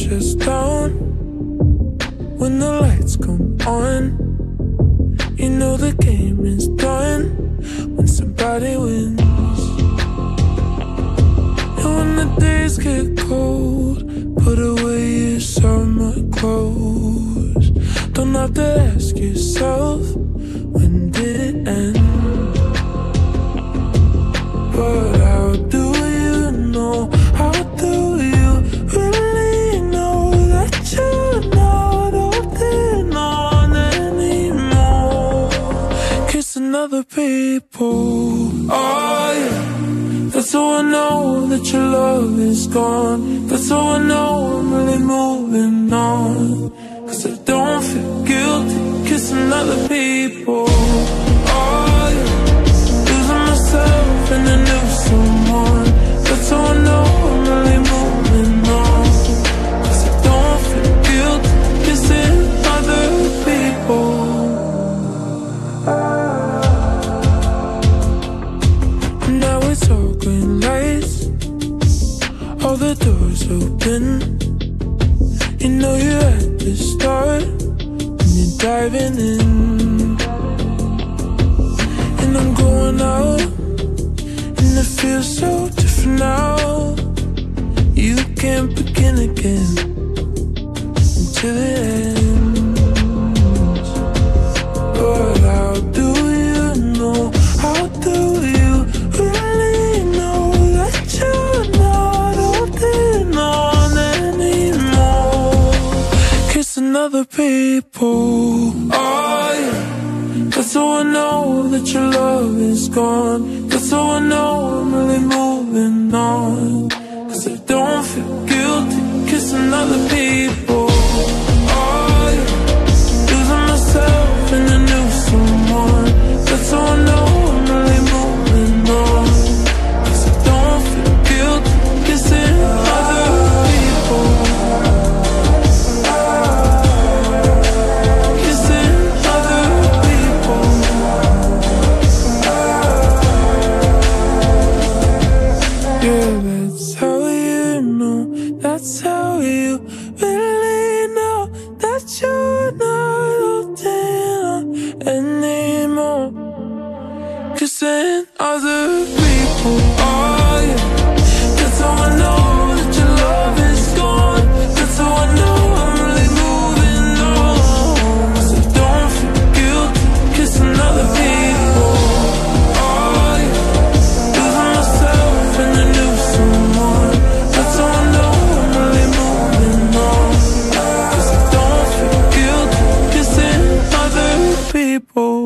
chest down when the lights come on. You know the game is done when somebody wins. And when the days get cold, put away your summer clothes. Don't have to ask yourself, when did it end? But how do you know? How do you really know that you're not holding on anymore? Kissing other people, oh yeah. That's how I know that your love is gone. That's how I know I'm really moving on. 'Cause I don't feel guilty kissing other people, oh yeah. Losing myself in a new someone. That's how I know I'm really moving on. 'Cause I don't feel guilty kissing other people. Now it's all green lights, all the doors open. You know you're at the start when you're diving in. And I'm going out, and it feels so different now. You can't begin again until it ends. But how do you know? How do you really know that you're not holding on anymore? Kissing other people, oh yeah. That's how I know that your love is gone. That's how I know I'm really moving on. 'Cause I don't feel guilty kissing other people, oh yeah. Losing myself in a new someone. That's how I know I'm really moving on. 'Cause I don't feel guilty kissing other people. Yeah, that's how you know. That's how you really know that you're not holding on anymore. Kissing other people, oh yeah. That's how I know that your love is gone. That's how I know I'm really moving on. 'Cause I don't feel guilty kissing other people, oh yeah. Losing myself in a new someone. That's how I know I'm really moving on. 'Cause I don't feel guilty kissing other people.